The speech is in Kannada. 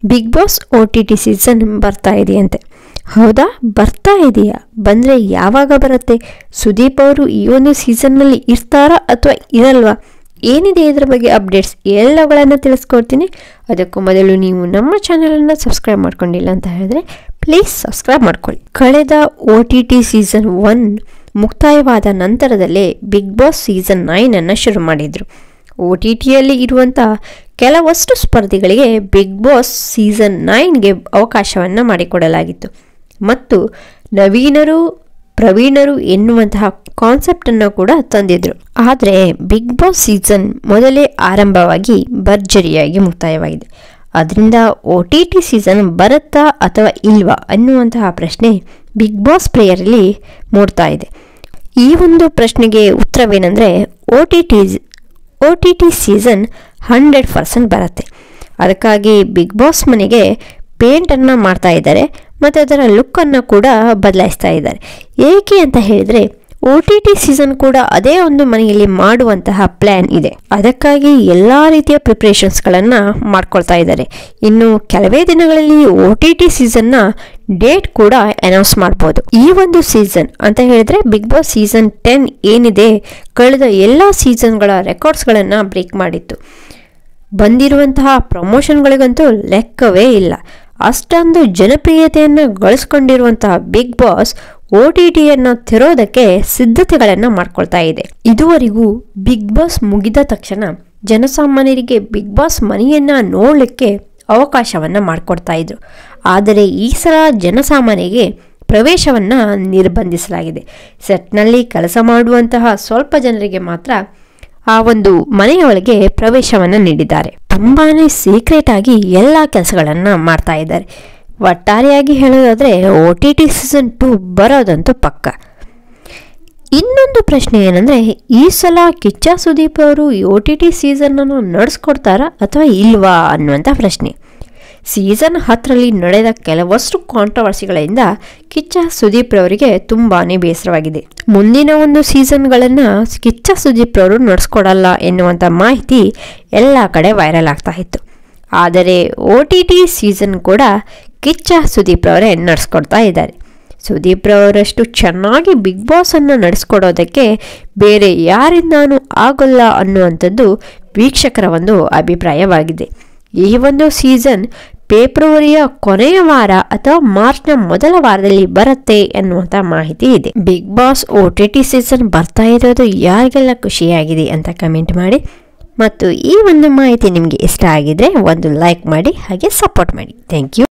ಬಿಗ್ ಬಾಸ್ OTT ಸೀಸನ್ ಬರ್ತಾ ಇದೆಯಂತೆ. ಹೌದಾ, ಬರ್ತಾ ಇದೆಯಾ? ಬಂದರೆ ಯಾವಾಗ ಬರುತ್ತೆ? ಸುದೀಪ್ ಅವರು ಈ ಒಂದು ಸೀಸನ್ನಲ್ಲಿ ಇರ್ತಾರಾ ಅಥವಾ ಇರಲ್ವಾ? ಏನಿದೆ ಇದರ ಬಗ್ಗೆ ಅಪ್ಡೇಟ್ಸ್ ಎಲ್ಲಗಳನ್ನು ತಿಳಿಸ್ಕೊಡ್ತೀನಿ. ಅದಕ್ಕೂ ಮೊದಲು ನೀವು ನಮ್ಮ ಚಾನಲನ್ನು ಸಬ್ಸ್ಕ್ರೈಬ್ ಮಾಡ್ಕೊಂಡಿಲ್ಲ ಅಂತ ಹೇಳಿದ್ರೆ ಪ್ಲೀಸ್ ಸಬ್ಸ್ಕ್ರೈಬ್ ಮಾಡ್ಕೊಳ್ಳಿ. ಕಳೆದ OTT ಸೀಸನ್ 1 ಮುಕ್ತಾಯವಾದ ನಂತರದಲ್ಲೇ ಬಿಗ್ ಬಾಸ್ ಸೀಸನ್ 9 ಶುರು ಮಾಡಿದರು. OTTಯಲ್ಲಿ ಇರುವಂಥ ಕೆಲವಷ್ಟು ಸ್ಪರ್ಧಿಗಳಿಗೆ ಬಿಗ್ ಬಾಸ್ ಸೀಸನ್ 9ಗೆ ಅವಕಾಶವನ್ನು ಮಾಡಿಕೊಡಲಾಗಿತ್ತು ಮತ್ತು ನವೀನರು ಪ್ರವೀಣರು ಎನ್ನುವಂತಹ ಕಾನ್ಸೆಪ್ಟನ್ನು ಕೂಡ ತಂದಿದ್ರು. ಆದರೆ ಬಿಗ್ ಬಾಸ್ ಸೀಸನ್ ಮೊದಲೇ ಆರಂಭವಾಗಿ ಭರ್ಜರಿಯಾಗಿ ಮುಕ್ತಾಯವಾಗಿದೆ. ಅದರಿಂದ OTT ಸೀಸನ್ ಬರುತ್ತಾ ಅಥವಾ ಇಲ್ವಾ ಅನ್ನುವಂತಹ ಪ್ರಶ್ನೆ ಬಿಗ್ ಬಾಸ್ ಪ್ಲೇಯರಲ್ಲಿ ಮೂಡ್ತಾ ಇದೆ. ಈ ಒಂದು ಪ್ರಶ್ನೆಗೆ ಉತ್ತರವೇನೆಂದರೆ OTT ಸೀಸನ್ 100% ಬರುತ್ತೆ. ಅದಕ್ಕಾಗಿ ಬಿಗ್ ಬಾಸ್ ಮನೆಗೆ ಪೇಂಟನ್ನು ಮಾಡ್ತಾ ಇದ್ದಾರೆ ಮತ್ತು ಅದರ ಲುಕ್ಕನ್ನು ಕೂಡ ಬದಲಾಯಿಸ್ತಾ ಇದ್ದಾರೆ. ಏಕೆ ಅಂತ ಹೇಳಿದರೆ OTT ಸೀಸನ್ ಕೂಡ ಅದೇ ಒಂದು ಮನೆಯಲ್ಲಿ ಮಾಡುವಂತಹ ಪ್ಲ್ಯಾನ್ ಇದೆ. ಅದಕ್ಕಾಗಿ ಎಲ್ಲ ರೀತಿಯ ಪ್ರಿಪ್ರೇಷನ್ಸ್ಗಳನ್ನು ಮಾಡ್ಕೊಳ್ತಾ ಇದ್ದಾರೆ. ಇನ್ನು ಕೆಲವೇ ದಿನಗಳಲ್ಲಿ OTT ಸೀಸನ್ನ ಡೇಟ್ ಕೂಡ ಅನೌನ್ಸ್ ಮಾಡ್ಬೋದು. ಈ ಒಂದು ಸೀಸನ್ ಅಂತ ಹೇಳಿದ್ರೆ ಬಿಗ್ ಬಾಸ್ ಸೀಸನ್ 10 ಏನಿದೆ ಕಳೆದ ಎಲ್ಲ ಸೀಸನ್ಗಳ ರೆಕಾರ್ಡ್ಸ್ಗಳನ್ನು ಬ್ರೇಕ್ ಮಾಡಿತ್ತು. ಬಂದಿರುವಂತಹ ಪ್ರಮೋಷನ್ಗಳಿಗಂತೂ ಲೆಕ್ಕವೇ ಇಲ್ಲ. ಅಷ್ಟೊಂದು ಜನಪ್ರಿಯತೆಯನ್ನು ಗಳಿಸ್ಕೊಂಡಿರುವಂತಹ ಬಿಗ್ ಬಾಸ್ OTTಯನ್ನು ತೆರೋದಕ್ಕೆ ಸಿದ್ಧತೆಗಳನ್ನು ಮಾಡ್ಕೊಳ್ತಾ ಇದೆ. ಇದುವರೆಗೂ ಬಿಗ್ ಬಾಸ್ ಮುಗಿದ ತಕ್ಷಣ ಜನಸಾಮಾನ್ಯರಿಗೆ ಬಿಗ್ ಬಾಸ್ ಮನೆಯನ್ನು ನೋಡಲಿಕ್ಕೆ ಅವಕಾಶವನ್ನು ಮಾಡಿಕೊಡ್ತಾ ಇದ್ರು. ಆದರೆ ಈ ಸಲ ಜನಸಾಮಾನ್ಯರಿಗೆ ಪ್ರವೇಶವನ್ನು ನಿರ್ಬಂಧಿಸಲಾಗಿದೆ. ಸೆಟ್ನಲ್ಲಿ ಕೆಲಸ ಮಾಡುವಂತಹ ಸ್ವಲ್ಪ ಜನರಿಗೆ ಮಾತ್ರ ಆ ಒಂದು ಮನೆಯೊಳಗೆ ಪ್ರವೇಶವನ್ನು ನೀಡಿದ್ದಾರೆ. ತುಂಬಾ ಸೀಕ್ರೆಟ್ ಆಗಿ ಎಲ್ಲ ಕೆಲಸಗಳನ್ನು ಮಾಡ್ತಾ ಇದ್ದಾರೆ. ಒಟ್ಟಾರೆಯಾಗಿ ಹೇಳೋದಾದರೆ OTT ಸೀಸನ್ 2 ಬರೋದಂತೂ ಪಕ್ಕ. ಇನ್ನೊಂದು ಪ್ರಶ್ನೆ ಏನಂದರೆ, ಈ ಸಲ ಕಿಚ್ಚ ಸುದೀಪ್ ಅವರು OTT ಸೀಸನ್ನನ್ನು ನಡೆಸ್ಕೊಡ್ತಾರಾ ಅಥವಾ ಇಲ್ವಾ ಅನ್ನುವಂಥ ಪ್ರಶ್ನೆ. ಸೀಸನ್ 10ರಲ್ಲಿ ನಡೆದ ಕೆಲವಷ್ಟು ಕಾಂಟ್ರವರ್ಸಿಗಳಿಂದ ಕಿಚ್ಚ ಸುದೀಪ್ ರವರಿಗೆ ತುಂಬಾ ಬೇಸರವಾಗಿದೆ. ಮುಂದಿನ ಒಂದು ಸೀಸನ್ಗಳನ್ನು ಕಿಚ್ಚ ಸುದೀಪ್ ರವರು ನಡೆಸ್ಕೊಡಲ್ಲ ಎನ್ನುವಂಥ ಮಾಹಿತಿ ಎಲ್ಲ ಕಡೆ ವೈರಲ್ ಆಗ್ತಾ ಇತ್ತು. ಆದರೆ OTT ಸೀಸನ್ ಕೂಡ ಕಿಚ್ಚ ಸುದೀಪ್ ರವರೇ ನಡೆಸ್ಕೊಡ್ತಾ ಇದ್ದಾರೆ. ಸುದೀಪ್ ರವರಷ್ಟು ಚೆನ್ನಾಗಿ ಬಿಗ್ ಬಾಸನ್ನು ನಡೆಸ್ಕೊಡೋದಕ್ಕೆ ಬೇರೆ ಯಾರಿಂದಾನೂ ಆಗೋಲ್ಲ ಅನ್ನುವಂಥದ್ದು ವೀಕ್ಷಕರ ಒಂದು ಅಭಿಪ್ರಾಯವಾಗಿದೆ. ಈ ಒಂದು ಸೀಸನ್ ಫೆಬ್ರವರಿಯ ಕೊನೆಯ ವಾರ ಅಥವಾ ಮಾರ್ಚ್ನ ಮೊದಲ ವಾರದಲ್ಲಿ ಬರುತ್ತೆ ಎನ್ನುವಂಥ ಮಾಹಿತಿ ಇದೆ. ಬಿಗ್ ಬಾಸ್ OTT ಸೀಸನ್ ಬರ್ತಾ ಇರೋದು ಯಾರಿಗೆಲ್ಲ ಖುಷಿಯಾಗಿದೆ ಅಂತ ಕಮೆಂಟ್ ಮಾಡಿ. ಮತ್ತು ಈ ಒಂದು ಮಾಹಿತಿ ನಿಮಗೆ ಇಷ್ಟ ಆಗಿದ್ರೆ ಒಂದು ಲೈಕ್ ಮಾಡಿ, ಹಾಗೆ ಸಪೋರ್ಟ್ ಮಾಡಿ. Thank you.